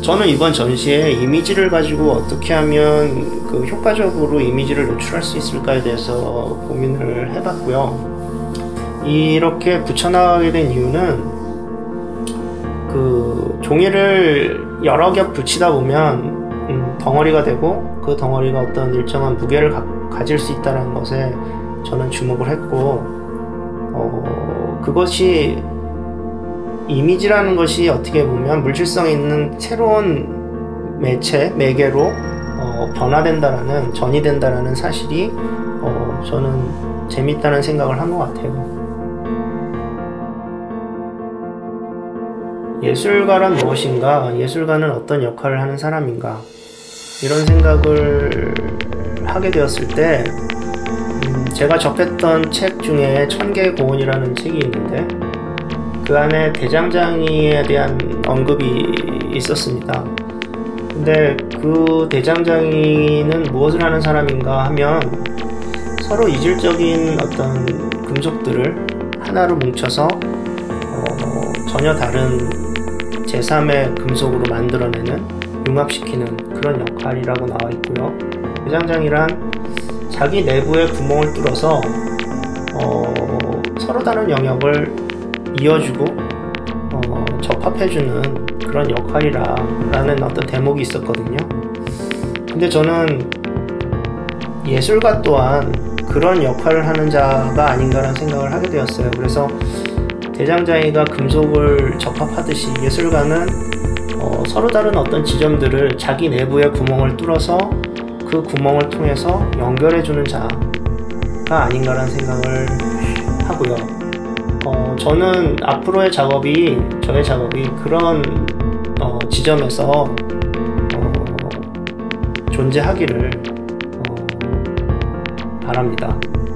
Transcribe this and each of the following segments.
저는 이번 전시에 이미지를 가지고 어떻게 하면 그 효과적으로 이미지를 노출할 수 있을까에 대해서 고민을 해봤고요. 이렇게 붙여나가게 된 이유는 그 종이를 여러 겹 붙이다 보면 덩어리가 되고 그 덩어리가 어떤 일정한 무게를 가질 수 있다는 것에 저는 주목을 했고, 그것이 이미지라는 것이 어떻게 보면 물질성 있는 새로운 매개로 변화된다라는, 전이된다라는 사실이 저는 재밌다는 생각을 한 것 같아요. 예술가란 무엇인가? 예술가는 어떤 역할을 하는 사람인가? 이런 생각을 하게 되었을 때 제가 접했던 책 중에 천개의 고온이라는 책이 있는데 그 안에 대장장이에 대한 언급이 있었습니다. 근데 그 대장장이는 무엇을 하는 사람인가 하면 서로 이질적인 어떤 금속들을 하나로 뭉쳐서 전혀 다른 제3의 금속으로 만들어내는, 융합시키는 그런 역할이라고 나와 있고요. 대장장이란 자기 내부의 구멍을 뚫어서 서로 다른 영역을 이어주고 접합해주는 그런 역할이라는 어떤 대목이 있었거든요. 근데 저는 예술가 또한 그런 역할을 하는 자가 아닌가라는 생각을 하게 되었어요. 그래서 대장장이가 금속을 접합하듯이 예술가는 서로 다른 어떤 지점들을 자기 내부의 구멍을 뚫어서 그 구멍을 통해서 연결해주는 자가 아닌가라는 생각을 하고요. 저는 앞으로의 작업이, 저의 작업이 그런 지점에서 존재하기를 바랍니다.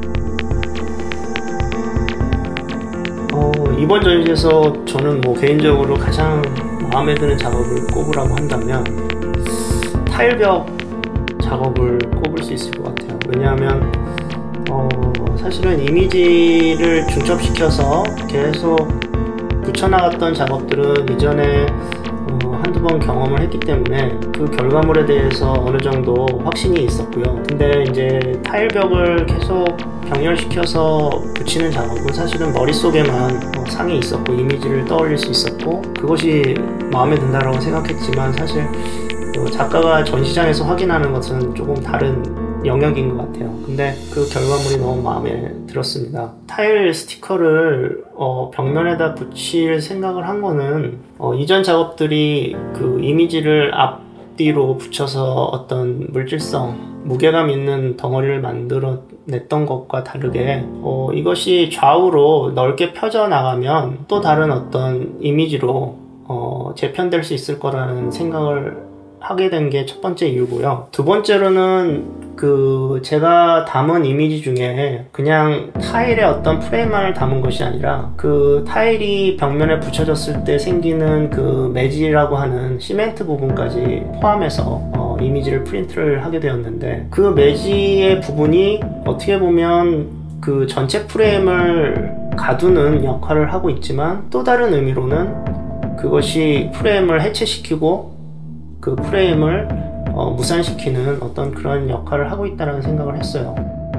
이번 전시에서 저는 개인적으로 가장 마음에 드는 작업을 꼽으라고 한다면 타일벽 작업을 꼽을 수 있을 것 같아요. 왜냐하면 사실은 이미지를 중첩시켜서 계속 붙여나갔던 작업들은 이전에 한두 번 경험을 했기 때문에 그 결과물에 대해서 어느 정도 확신이 있었고요. 근데 이제 타일벽을 계속 병렬시켜서 붙이는 작업은 사실은 머릿속에만 상이 있었고 이미지를 떠올릴 수 있었고 그것이 마음에 든다라고 생각했지만 사실 작가가 전시장에서 확인하는 것은 조금 다른 영역인 것 같아요. 근데 그 결과물이 너무 마음에 들었습니다. 타일 스티커를 벽면에다 붙일 생각을 한 거는 이전 작업들이 그 이미지를 앞뒤로 붙여서 어떤 물질성, 무게감 있는 덩어리를 만들어냈던 것과 다르게 이것이 좌우로 넓게 펴져 나가면 또 다른 어떤 이미지로 재편될 수 있을 거라는 생각을 하게 된 게 첫 번째 이유고요. 두 번째로는 제가 담은 이미지 중에 그냥 타일의 어떤 프레임만을 담은 것이 아니라 그 타일이 벽면에 붙여졌을 때 생기는 그 매지라고 하는 시멘트 부분까지 포함해서 이미지를 프린트를 하게 되었는데 그 매지의 부분이 어떻게 보면 그 전체 프레임을 가두는 역할을 하고 있지만 또 다른 의미로는 그것이 프레임을 해체시키고 그 프레임을 무산시키는 어떤 그런 역할을 하고 있다는 생각을 했어요.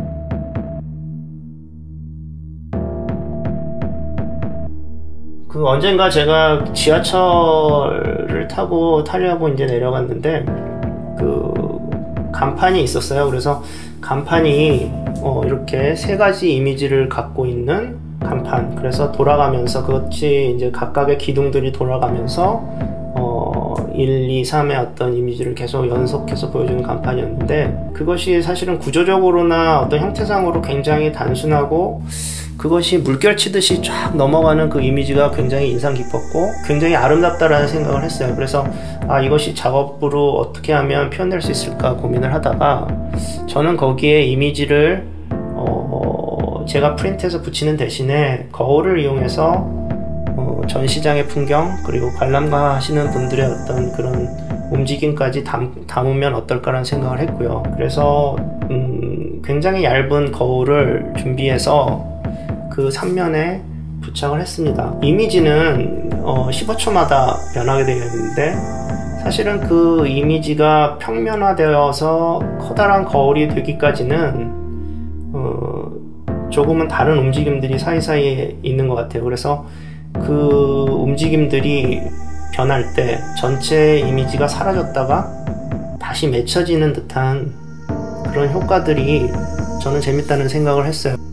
언젠가 제가 지하철을 타려고 이제 내려갔는데 간판이 있었어요. 그래서 간판이 이렇게 세 가지 이미지를 갖고 있는 간판. 그래서 돌아가면서 그것이 이제 각각의 기둥들이 돌아가면서 1, 2, 3의 어떤 이미지를 계속 연속해서 보여주는 간판이었는데 그것이 사실은 구조적으로나 어떤 형태상으로 굉장히 단순하고 그것이 물결 치듯이 쫙 넘어가는 그 이미지가 굉장히 인상 깊었고 굉장히 아름답다라는 생각을 했어요. 그래서 이것이 작업으로 어떻게 하면 표현될 수 있을까 고민을 하다가 저는 거기에 이미지를 제가 프린트해서 붙이는 대신에 거울을 이용해서 전시장의 풍경 그리고 관람하시는 분들의 어떤 그런 움직임까지 담으면 어떨까라는 생각을 했고요. 그래서 굉장히 얇은 거울을 준비해서 그 3면에 부착을 했습니다. 이미지는 15초마다 변하게 되어 있는데 사실은 그 이미지가 평면화되어서 커다란 거울이 되기까지는 조금은 다른 움직임들이 사이사이에 있는 것 같아요. 그래서 그 움직임들이 변할 때 전체 이미지가 사라졌다가 다시 맺혀지는 듯한 그런 효과들이 저는 재밌다는 생각을 했어요.